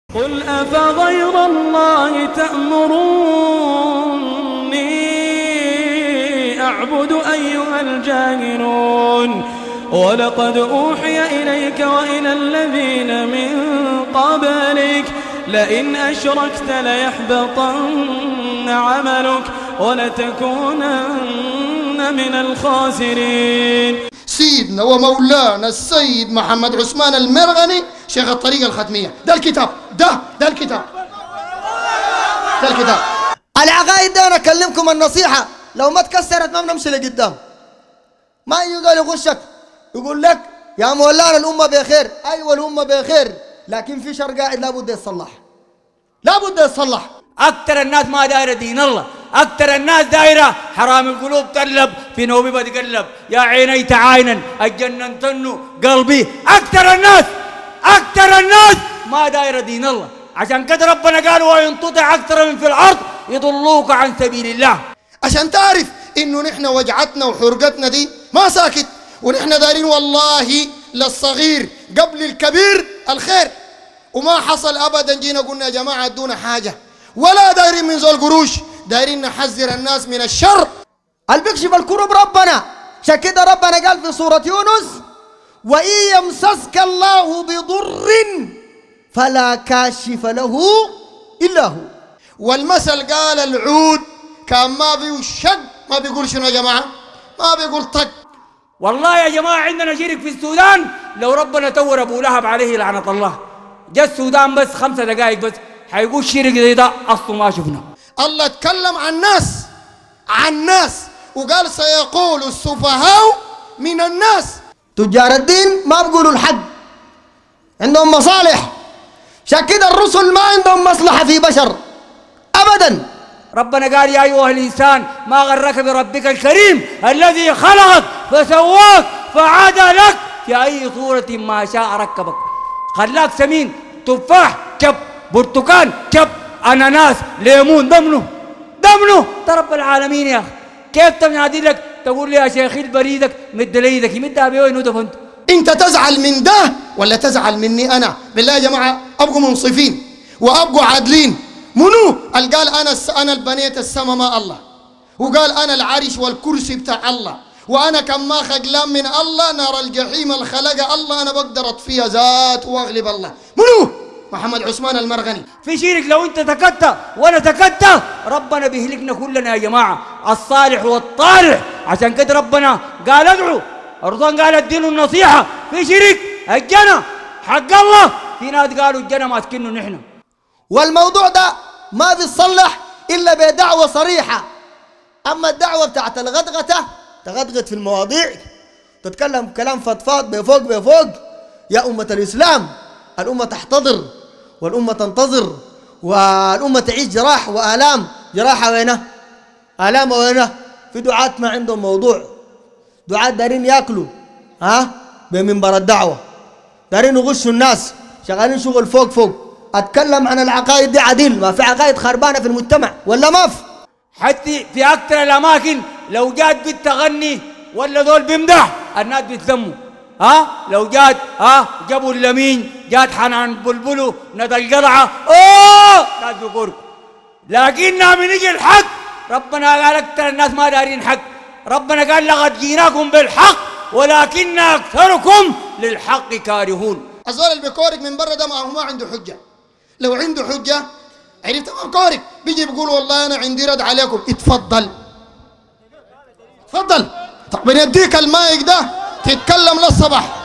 قل أفغير الله تأمروني أعبد أيها الجاهلون ولقد أوحي إليك وإلى الذين من قبلك لئن أشركت ليحبطن عملك ولتكونن من الخاسرين. سيدنا ومولانا السيد محمد عثمان المرغني شيخ الطريقة الختمية. ده الكتاب ده الكتاب العقائد ده. أنا أكلمكم النصيحة، لو ما تكسرت ما بنمشي لقدام. ما يقول يغشك يقول لك يا مولانا الأمة بخير. أيوة الأمة بخير، لكن في شر قاعد لابد يتصلح، لابد يتصلح. أكثر الناس ما دايرة دين الله، أكثر الناس دايرة حرام القلوب تقلب في نوبي بتقلب يا عيني تعاينا أجننتنو قلبي. أكثر الناس ما دايرة دين الله. عشان كده ربنا قال وإن تطع أكثر من في الأرض يضلوك عن سبيل الله. عشان تعرف إنه نحن وجعتنا وحرقتنا دي ما ساكت، ونحن دايرين والله للصغير قبل الكبير الخير، وما حصل أبدا. جينا قلنا يا جماعة ادونا حاجة، ولا دايرين من ذو القروش، دايرين نحذر الناس من الشر. اللي بيكشف الكروب ربنا. عشان كده ربنا قال في سورة يونس وإن يمسسك الله بضر فلا كاشف له إلا هو. والمثل قال العود كان ما بيشق، ما بيقول شنو يا جماعة؟ ما بيقول طق. والله يا جماعة عندنا شرك في السودان لو ربنا تور أبو لهب عليه لعنة الله جاء السودان بس 5 دقائق بس حيقول شرك زي ده أصله ما شفنا. الله تكلم عن الناس وقال سيقول السفهاء من الناس. تجار الدين ما بيقولوا الحق، عندهم مصالح. عشان كده الرسل ما عندهم مصلحة في بشر أبدا. ربنا قال يا أيها الإنسان ما غرك بربك الكريم الذي خلقك فسواك فعدلك في أي صورة ما شاء ركبك. خلاك سمين، تفاح كب، برتقال كب، أناناس، ليمون، ضمنه رب العالمين. يا أخي كيف تنادي لك تقول لي يا شيخي البريدك مد لي ايدك يمدها بوين ودفنت؟ انت تزعل من ده ولا تزعل مني انا؟ بالله يا جماعه ابقوا منصفين وابقوا عادلين. منو اللي قال انا البنيت السما ما الله، وقال انا العرش والكرسي بتاع الله، وانا كم ما خجلان من الله نار الجحيم الخلق الله انا بقدر اطفيها ذات واغلب الله. منو؟ محمد عثمان المرغني. في شرك لو انت تكت وانا تكت ربنا بيهلكنا كلنا يا جماعه، الصالح والطالح. عشان كده ربنا قال ادعوا، الرسول قال ادينوا النصيحه. في شرك الجنه حق الله، في ناس قالوا الجنه ماسكينه نحن. والموضوع ده ما بيتصلح الا بدعوه صريحه. اما الدعوه بتاعت الغدغته تغدغت في المواضيع، تتكلم كلام فضفاض بفوق. يا امه الاسلام الامه تحتضر والامه تنتظر، والامه تعيش جراح والام. جراحه وينه؟ الام وينه؟ في دعاة ما عندهم موضوع، دعاة دارين ياكلوا بمنبر الدعوه، دارين يغشوا الناس، شغالين شغل فوق. اتكلم عن العقائد دي عديل، ما في عقائد خربانه في المجتمع ولا ما في؟ حتى في اكثر الاماكن لو جات بنت تغني ولا ذول بيمدح الناس بيتلموا. لو جات جابوا اللمين، جات حنان بلبلو، ندى القرعه ناس بيقولوا. لكننا من يجي الحق ربنا قال اكثر الناس ما دارين حق. ربنا قال لقد جيناكم بالحق ولكن اكثركم للحق كارهون. الزول اللي بيكورك من برا ده ما عنده حجه. لو عنده حجه عرفت ما بكورك بيجي بيقول والله انا عندي رد عليكم. اتفضل طب بنديك المايك ده تتكلم للصبح.